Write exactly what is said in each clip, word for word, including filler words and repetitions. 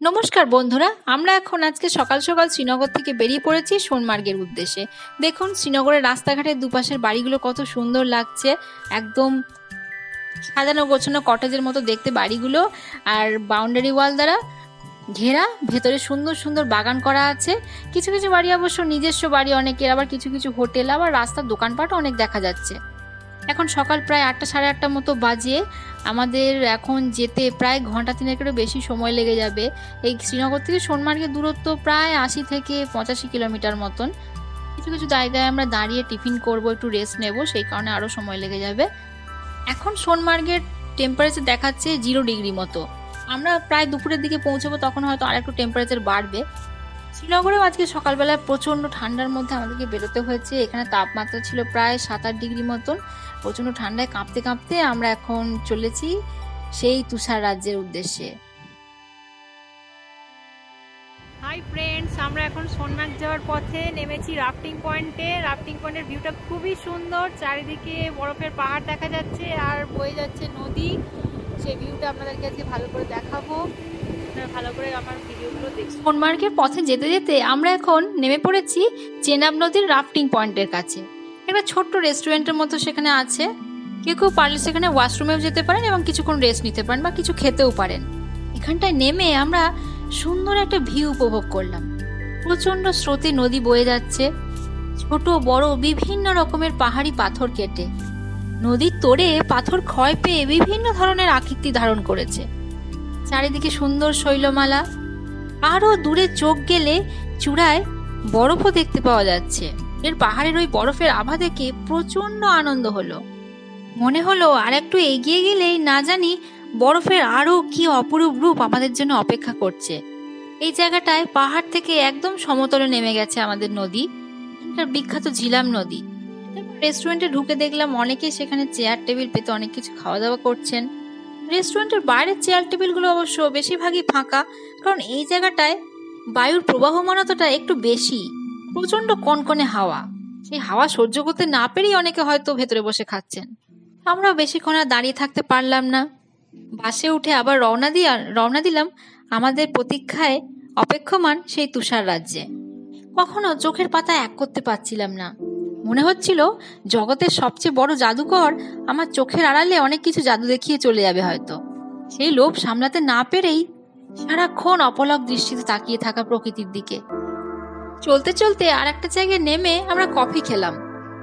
নমস্কার বন্ধুরা, আমরা এখন আজকে সকাল সকাল শ্রীনগর থেকে বেরিয়ে পড়েছি সোনমার্গের উদ্দেশ্যে। দেখুন শ্রীনগরের রাস্তাঘাটের দুপাশের বাড়িগুলো কত সুন্দর লাগছে, একদম সাজানো গোছানো কটেজের মতো দেখতে বাড়িগুলো, আর বাউন্ডারি ওয়াল দ্বারা ঘেরা, ভেতরে সুন্দর সুন্দর বাগান করা আছে। কিছু কিছু বাড়ি অবশ্য নিজস্ব বাড়ি অনেকের, আবার কিছু কিছু হোটেল, আবার রাস্তার দোকানপাটও অনেক দেখা যাচ্ছে। এখন সকাল প্রায় আটটা সাড়ে আটটা মতো বাজে। আমাদের এখন যেতে প্রায় ঘন্টা তিনেকেরও বেশি সময় লেগে যাবে। এই শ্রীনগর থেকে সোনমার্গের দূরত্ব প্রায় আশি থেকে পঁচাশি কিলোমিটার মতন। কিছু কিছু জায়গায় আমরা দাঁড়িয়ে টিফিন করব, একটু রেস্ট নেব, সেই কারণে আরও সময় লেগে যাবে। এখন সোনমার্গের টেম্পারেচার দেখাচ্ছে জিরো ডিগ্রি মতো। আমরা প্রায় দুপুরের দিকে পৌঁছবো, তখন হয়তো আর একটু টেম্পারেচার বাড়বে। শ্রীনগরেও আজকে সকালবেলায় প্রচণ্ড ঠান্ডার মধ্যে আমাদেরকে বেরোতে হয়েছে। এখানে তাপমাত্রা ছিল প্রায় সাত আট ডিগ্রি মতন। প্রচণ্ড ঠান্ডায় কাঁপতে কাঁপতে আমরা এখন চলেছি সেই তুষার রাজ্যের উদ্দেশ্যে। হাই ফ্রেন্ডস, আমরা এখন সোনমার্গ যাওয়ার পথে নেমেছি রাফটিং পয়েন্টে। রাফটিং পয়েন্টের ভিউটা খুবই সুন্দর, চারিদিকে বরফের পাহাড় দেখা যাচ্ছে আর বয়ে যাচ্ছে নদী। সেই ভিউটা আপনাদেরকে আজকে ভালো করে দেখাবো, ভালো করে আমার ভিডিওগুলো দেখুন। সোনমার্গের পথে যেতে যেতে আমরা এখন নেমে পড়েছি চেনাব নদীর রাফটিং পয়েন্টের কাছে। একটা ছোট্ট রেস্টুরেন্টের মতো সেখানে আছে। কেউ কেউ পারলে সেখানে ওয়াশরুমেও যেতে পারেন এবং কিছুক্ষণ রেস্ট নিতে পারেন বা কিছু খেতেও পারেন। এখানটায় নেমে আমরা সুন্দর একটা ভিউ উপভোগ করলাম। প্রচণ্ড স্রোতে নদী বয়ে যাচ্ছে, ছোট বড় বিভিন্ন রকমের পাহাড়ি পাথর কেটে নদীর তোড়ে পাথর ক্ষয় পেয়ে বিভিন্ন ধরনের আকৃতি ধারণ করেছে। চারিদিকে সুন্দর শৈলমালা, আরও দূরে চোখ গেলে চূড়ায় বরফও দেখতে পাওয়া যাচ্ছে। এর পাহাড়ের ওই বরফের আভা দেখে প্রচন্ড আনন্দ হলো। মনে হলো আর একটু এগিয়ে গেলেই না জানি বরফের আরও কি অপরূপ রূপ আমাদের জন্য অপেক্ষা করছে। এই জায়গাটায় পাহাড় থেকে একদম সমতলে নেমে গেছে আমাদের নদী, এটার বিখ্যাত ঝিলাম নদী। রেস্টুরেন্টে ঢুকে দেখলাম অনেকে সেখানে চেয়ার টেবিল পেতে অনেক কিছু খাওয়া দাওয়া করছেন। রেস্টুরেন্টের বাইরের চেয়ার টেবিলগুলো অবশ্য বেশিরভাগই ফাঁকা, কারণ এই জায়গাটায় বায়ুর প্রবাহমানতাটা একটু বেশি। প্রচন্ড কনকনে হাওয়া, সেই হাওয়া সহ্য করতে না পেরেই অনেকে হয়তো ভেতরে বসে খাচ্ছেন। আমরাও বেশিক্ষণ আর দাঁড়িয়ে থাকতে পারলাম না, বাসে উঠে আবার রওনা দিয়া রওনা দিলাম আমাদের প্রতীক্ষায় অপেক্ষমান সেই তুষার রাজ্যে। কখনো চোখের পাতা এক করতে পারছিলাম না, মনে হচ্ছিল জগতের সবচেয়ে বড় জাদুকর আমার চোখের আড়ালে অনেক কিছু জাদু দেখিয়ে চলে যাবে হয়তো। সেই লোভ সামলাতে না পেরেই সারাক্ষণ অপলক দৃষ্টিতে তাকিয়ে থাকা প্রকৃতির দিকে। চলতে চলতে আর একটা জায়গায় নেমে আমরা কফি খেলাম।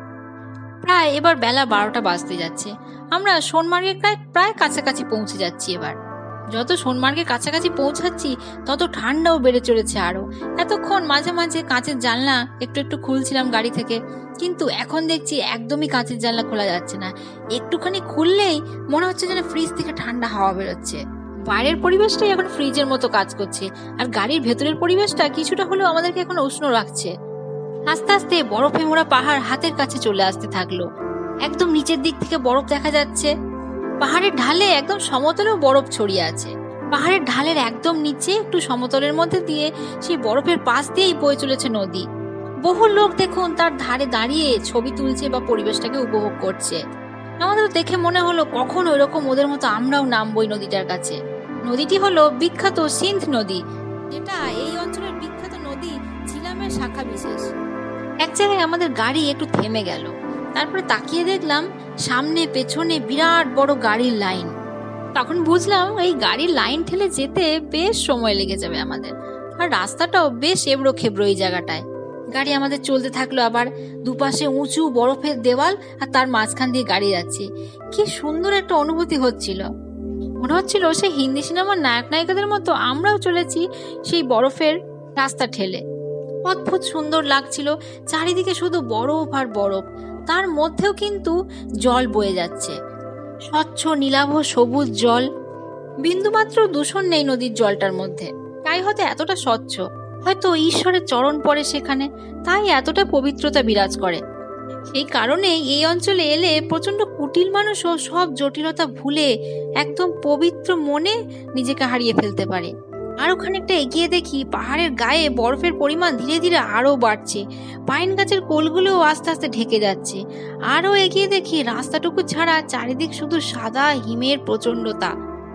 প্রায় এবার বেলা বারোটা বাজতে যাচ্ছে। আমরা সোনমার্গের প্রায় প্রায় কাছাকাছি পৌঁছে যাচ্ছি। এবার যত সোনমার্গের কাছাকাছি পৌঁছাচ্ছি তত ঠান্ডাও বেড়ে চলেছে আরো। এতক্ষণ মাঝে মাঝে কাঁচের জানলা একটু একটু খুলছিলাম গাড়ি থেকে, কিন্তু এখন দেখছি একদমই কাঁচের জানলা খোলা যাচ্ছে না। একটুখানি খুললেই মনে হচ্ছে যেন ফ্রিজ থেকে ঠান্ডা হাওয়া বেরোচ্ছে। বাইরের পরিবেশটাই এখন ফ্রিজের মতো কাজ করছে, আর গাড়ির ভেতরের পরিবেশটা কিছুটা হলেও আমাদেরকে এখন উষ্ণ রাখছে। আস্তে আস্তে বরফে মোড়া পাহাড় হাতের কাছে চলে আসতে থাকলো। একদম নিচের দিক থেকে বরফ দেখা যাচ্ছে। পাহাড়ের ঢালে একদম সমতলেও বরফ ছড়িয়ে আছে। পাহাড়ের ঢালের একদম নিচে একটু সমতলের মধ্যে দিয়ে সেই বরফের পাশ দিয়েই বয়ে চলেছে নদী। বহু লোক দেখুন তার ধারে দাঁড়িয়ে ছবি তুলছে বা পরিবেশটাকে উপভোগ করছে। আমাদের দেখে মনে হলো কখন ওইরকম ওদের মতো আমরাও নামবো এই নদীটার কাছে। নদীটি হলো বিখ্যাত সিন্ধ নদী, যেটা এই অঞ্চলের বিখ্যাত নদী ঝিলামের শাখা বিশেষ। এক জায়গায় আমাদের গাড়ি একটু থেমে গেল, তারপরে তাকিয়ে দেখলাম সামনে পেছনে বিরাট বড় গাড়ির লাইন। তখন বুঝলাম এই গাড়ির লাইন ঠেলে যেতে বেশ সময় লেগে যাবে আমাদের, আর রাস্তাটাও বেশ এবড়ো খেবড়ো এই জায়গাটায়। গাড়ি আমাদের চলতে থাকলো, আবার দুপাশে উঁচু বরফের দেওয়াল আর তার মাঝখান দিয়ে গাড়ি যাচ্ছে। কি সুন্দর একটা অনুভূতি হচ্ছিল, মনে হচ্ছিল সেই হিন্দি সিনেমার নায়ক নায়িকাদের মতো আমরাও চলেছি সেই বরফের রাস্তা ঠেলে। অদ্ভুত সুন্দর লাগছিল, চারিদিকে শুধু বরফ আর বরফ, তার মধ্যেও কিন্তু জল বয়ে যাচ্ছে, স্বচ্ছ নীলাভ সবুজ জল। বিন্দুমাত্র দূষণ নেই নদীর জলটার মধ্যে, তাই হয়তো এতটা স্বচ্ছ। হয়তো ঈশ্বরের চরণ পড়ে সেখানে, তাই এতটা পবিত্রতা বিরাজ করে। সেই কারণেই এই অঞ্চলে এলে প্রচন্ড কুটিল মানুষও সব জটিলতা ভুলে একদম পবিত্র মনে নিজেকে হারিয়ে ফেলতে পারে। আরো খানিকটা এগিয়ে দেখি পাহাড়ের গায়ে বরফের পরিমাণ ধীরে ধীরে আরো বাড়ছে, পাইন গাছের কোলগুলোও আস্তে আস্তে ঢেকে যাচ্ছে। আরো এগিয়ে দেখি রাস্তাটুকু ছাড়া চারিদিক শুধু সাদা হিমের প্রচন্ডতা।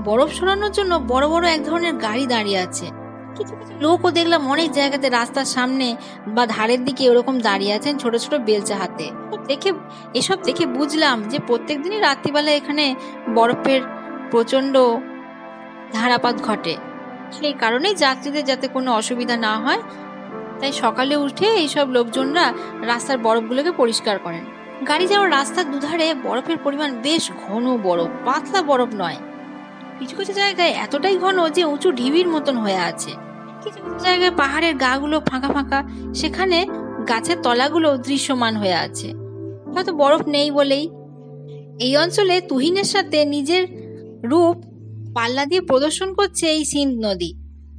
বরফ সরানোর জন্য বড় বড় এক ধরনের গাড়ি দাঁড়িয়ে আছে। কিছু কিছু লোকও দেখলাম অনেক জায়গাতে রাস্তার সামনে বা ধারের দিকে ওরকম দাঁড়িয়ে আছেন ছোট ছোট বেলচা হাতে। দেখে এসব দেখে বুঝলাম যে প্রত্যেক দিনই রাত্রিবেলা এখানে বরফের প্রচন্ড ধারাপাত ঘটে। সেই কারণেই যাত্রীদের যাতে কোনো অসুবিধা না হয় তাই সকালে উঠে এইসব লোকজনরা রাস্তার বরফগুলোকে পরিষ্কার করেন। গাড়ি যাওয়ার রাস্তার দুধারে বরফের পরিমাণ বেশ ঘন বরফ, পাতলা বরফ নয়। কিছু কিছু জায়গায় এতটাই ঘন যে উঁচু ঢিবির মতন হয়ে আছে। কিছু কিছু জায়গায় পাহাড়ের গাগুলো ফাঁকা ফাঁকা, সেখানে গাছের তলাগুলো দৃশ্যমান হয়ে আছে, হয়তো বরফ নেই বলেই। এই অঞ্চলে তুহিনের সাথে নিজের রূপ পাল্লা দিয়ে প্রদর্শন করছে এই সিন্ধ নদী।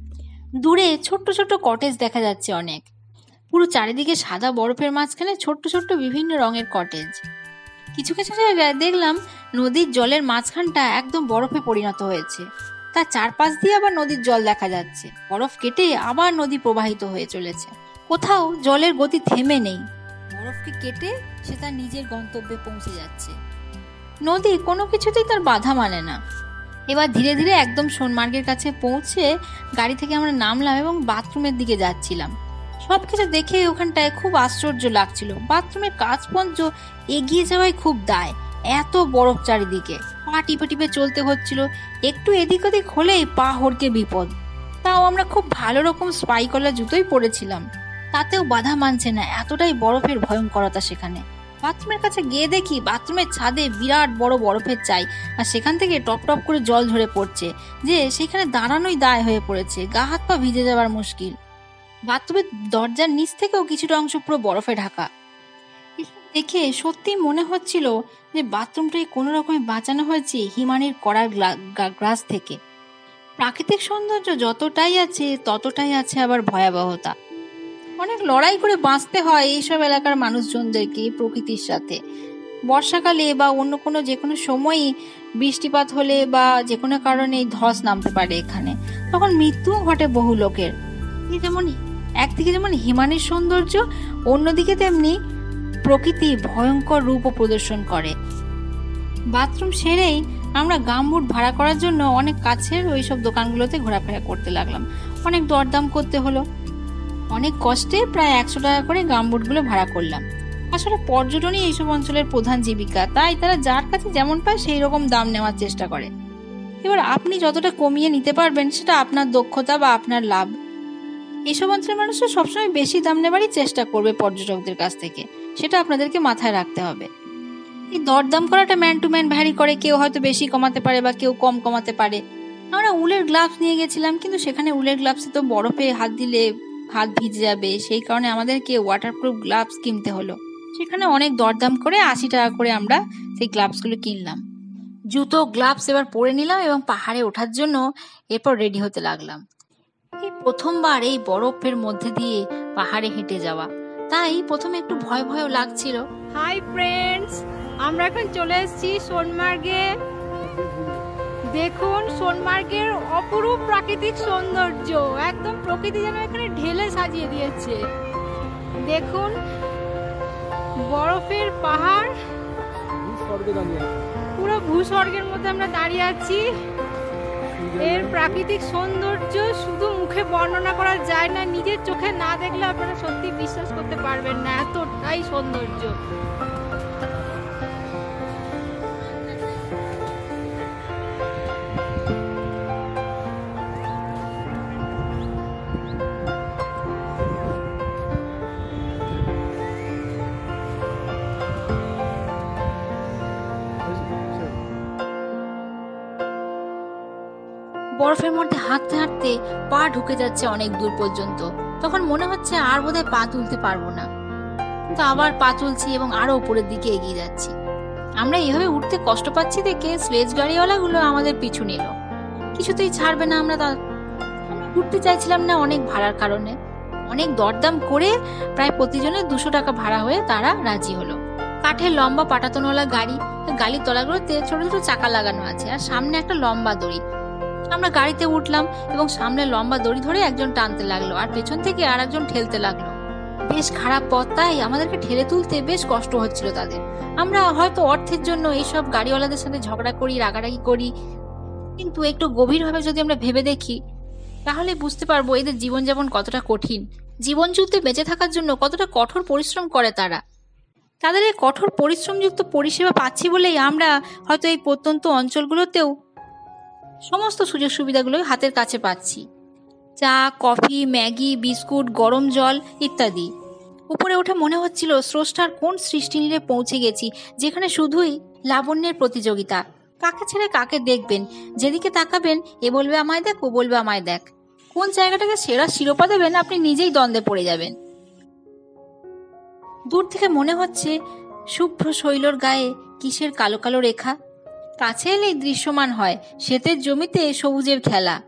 দূরে ছোট্ট ছোট্ট কটেজ দেখা যাচ্ছে অনেক, পুরো চারিদিকে সাদা বরফের মাঝখানে ছোট্ট ছোট্ট বিভিন্ন রঙের কটেজ। কিছু কিছু জায়গায় দেখলাম নদীর জলের মাঝখানটা একদম বরফে পরিণত হয়েছে, তার চারপাশ দিয়ে আবার নদীর জল দেখা যাচ্ছে। বরফ কেটে আবার নদী প্রবাহিত হয়ে চলেছে, কোথাও জলের গতি থেমে নেই। বরফকে কেটে সে তার নিজের গন্তব্যে পৌঁছে যাচ্ছে। নদী কোনো কিছুতেই তার বাধা মানে না। এবার ধীরে ধীরে একদম সোনমার্গের কাছে পৌঁছে গাড়ি থেকে আমরা নামলাম এবং বাথরুমের দিকে যাচ্ছিলাম। সবকিছু দেখে ওখানটায় খুব আশ্চর্য লাগছিল। বাথরুমের কাজ পর্যন্ত এগিয়ে যাওয়াই খুব দায়, এত বরফ চারিদিকে। পা টিপে টিপে চলতে হচ্ছিল, একটু এদিক ওদিক হলেই পা হড়কে বিপদ। তাও আমরা খুব ভালো রকম স্পাইকলা জুতোই পরেছিলাম, তাতেও বাধা মানছে না, এতটাই বরফের ভয়ঙ্করতা সেখানে। বাথরুমের কাছে গিয়ে দেখি বাথরুমের ছাদে বিরাট বড় বরফের চাই, আর সেখান থেকে টপ টপ করে জল ঝরে পড়ছে যে সেখানে দাঁড়ানোই দায় হয়ে পড়েছে, গা হাত পা ভিজে যাবার মুশকিল। বাথরুমের দরজার নিচ থেকেও কিছুটা অংশ পুরো বরফে ঢাকা। দেখে সত্যি মনে হচ্ছিল যে বাথরুমটাকে কোনো রকমে বাঁচানো হয়েছে হিমানির কড়ার গ্রাস থেকে। প্রাকৃতিক সৌন্দর্য যতটাই আছে ততটাই আছে আবার ভয়াবহতা। অনেক লড়াই করে বাঁচতে হয় এইসব এলাকার মানুষজনদেরকে প্রকৃতির সাথে। বর্ষাকালে বা অন্য কোনো যে কোনো সময়ই বৃষ্টিপাত হলে বা যে কোনো কারণে ধস নামতে পারে এখানে, তখন মৃত্যুও ঘটে বহু লোকের। যেমন একদিকে যেমন হিমানির সৌন্দর্য, অন্যদিকে তেমনি প্রকৃতি ভয়ঙ্কর রূপও প্রদর্শন করে। বাথরুম সেরেই আমরা গামবুট ভাড়া করার জন্য অনেক কাছের ওইসব দোকানগুলোতে ঘোরাফেরা করতে লাগলাম। অনেক দরদাম করতে হলো, অনেক কষ্টে প্রায় একশো টাকা করে গামবুটগুলো ভাড়া করলাম। আসলে পর্যটনই এইসব অঞ্চলের প্রধান জীবিকা, তাই তারা যার কাছে যেমন পায় সেই রকম দাম নেওয়ার চেষ্টা করে। এবার আপনি যতটা কমিয়ে নিতে পারবেন সেটা আপনার দক্ষতা বা আপনার লাভ। এইসব অঞ্চলের মানুষরা সবসময় বেশি দাম নেবারই চেষ্টা করবে পর্যটকদের কাছ থেকে, সেটা আপনাদেরকে মাথায় রাখতে হবে। এই দরদাম করাটা ম্যান টু ম্যান ভ্যারি করে, কেউ হয়তো বেশি কমাতে পারে বা কেউ কম কমাতে পারে। আমরা উলের গ্লাভস নিয়ে গেছিলাম, কিন্তু সেখানে উলের গ্লাভসে তো বরফে হাত দিলে হাত ভিজে যাবে, সেই কারণে আমাদেরকে ওয়াটারপ্রুফ গ্লাভস কিনতে হলো। সেখানে অনেক দরদাম করে আশি টাকা করে আমরা সেই গ্লাভসগুলো কিনলাম। জুতো গ্লাভস এবার পরে নিলাম এবং পাহাড়ে ওঠার জন্য এরপর রেডি হতে লাগলাম। এই প্রথমবার এই বরফের মধ্যে দিয়ে পাহাড়ে হেঁটে যাওয়া, তাই প্রথমে একটু ভয় ভয়ও লাগছিল। হাই ফ্রেন্ডস, আমরা এখন চলে এসেছি সোনমার্গে। দেখুন সোনমার্গের অপরূপ প্রাকৃতিক সৌন্দর্য, একদম প্রকৃতি যেন এখানে ঢেলে সাজিয়ে দিয়েছে। দেখুন বরফের পাহাড়, পুরো ভূস্বর্গের মধ্যে আমরা দাঁড়িয়ে আছি। এর প্রাকৃতিক সৌন্দর্য শুধু মুখে বর্ণনা করা যায় না, নিজের চোখে না দেখলে আপনারা সত্যি বিশ্বাস করতে পারবেন না, এতটাই সৌন্দর্য। বরফের মধ্যে হাঁটতে হাঁটতে পা ঢুকে যাচ্ছে অনেক দূর পর্যন্ত। তখন মনে হচ্ছে আর বোধহয় পা তুলতে পারবো না, কিন্তু আবার পা তুলছি এবং আরো উপরের দিকে এগিয়ে যাচ্ছি। আমরা এইভাবে উঠতে কষ্ট পাচ্ছি দেখে স্লেজ গাড়িওয়ালাগুলো আমাদের পিছু নিল, কিছুতেই ছাড়বে না। আমরা আমরা ঘুরতে চাইছিলাম না অনেক ভাড়ার কারণে। অনেক দরদাম করে প্রায় প্রতিজনের দুশো টাকা ভাড়া হয়ে তারা রাজি হলো। কাঠের লম্বা পাটাতনওয়ালা গাড়ি, গাড়ির তলাগুলোতে ছোট ছোট চাকা লাগানো আছে আর সামনে একটা লম্বা দড়ি। আমরা গাড়িতে উঠলাম এবং সামনে লম্বা দড়ি ধরে একজন টানতে লাগলো আর পেছন থেকে আর একজন ঠেলতে লাগলো। বেশ খারাপ পথ, তাই আমাদেরকে ঠেলে তুলতে বেশ কষ্ট হচ্ছিল তাদের। আমরা হয়তো অর্থের জন্য এইসব গাড়িওয়ালাদের সাথে ঝগড়া করি, রাগারাগি করি, কিন্তু একটু গভীরভাবে যদি আমরা ভেবে দেখি তাহলে বুঝতে পারবো এদের জীবনযাপন কতটা কঠিন, জীবন যুদ্ধে বেঁচে থাকার জন্য কতটা কঠোর পরিশ্রম করে তারা। তাদের এই কঠোর পরিশ্রমযুক্ত পরিষেবা পাচ্ছি বলেই আমরা হয়তো এই প্রত্যন্ত অঞ্চলগুলোতেও সমস্ত সুযোগ সুবিধাগুলোই হাতের কাছে পাচ্ছি। চা, কফি, ম্যাগি, বিস্কুট, গরম জল ইত্যাদি। উপরে ওঠে মনে হচ্ছিল স্রষ্টার কোন সৃষ্টি নিরে পৌঁছে গেছি, যেখানে শুধুই লাবণ্যের প্রতিযোগিতা। কাকে ছেড়ে কাকে দেখবেন, যেদিকে তাকাবেন এ বলবে আমায় দেখ, ও বলবে আমায় দেখ। কোন জায়গাটাকে সেরা শিরোপা দেবেন আপনি নিজেই দ্বন্দ্বে পড়ে যাবেন। দূর থেকে মনে হচ্ছে শুভ্র শৈলর গায়ে কিসের কালো কালো রেখা। কাছে এলেই দৃশ্যমান হয় শ্বেতের জমিতে সবুজের খেলা।